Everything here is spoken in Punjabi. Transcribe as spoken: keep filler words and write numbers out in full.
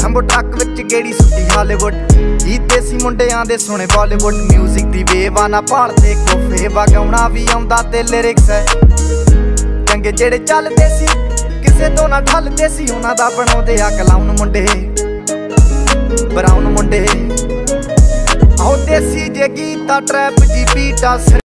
ਲੈਂਬੋ ਟਰੱਕ ਵਿੱਚ ਗੇੜੀ ਸੁੱਟੀ ਹਾਲੀਵੁੱਡ। ਜੀ ਦੇਸੀ ਮੁੰਡਿਆਂ ਦੇ ਸੁਣੇ ਬਾਲੀਵੁੱਡ ਮਿਊਜ਼ਿਕ ਦੀ ਵੇਵਾ ਨਾ ਭਾਲਦੇ ਕੋਫੇ ਵਗਾਉਣਾ ਵੀ ਆਉਂਦਾ ਤੇ ਲਿਰਿਕਸ ਹੈ ਚੰਗੇ ਜਿਹੜੇ ਚੱਲਦੇ ਸੀ ਕਿਸੇ ਤੋਂ ਨਾ ਠੱਲਦੇ ਸੀ ਉਹਨਾਂ ਦਾ ਬਣਾਉਂਦੇ ਆ ਕਲਾਉਨ ਮੁੰਡੇ ਬਰਾਉਨ ਮੁੰਡੇ ਆਉ ਦੇਸੀ ਜੇ ਗੀਤਾ ਟਰੈਪ ਜੀ ਬੀਟਾ।